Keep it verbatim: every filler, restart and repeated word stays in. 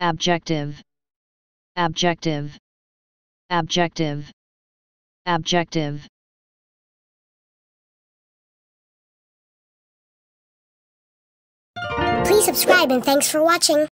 abjective, abjective, abjective, abjective. Please subscribe and thanks for watching.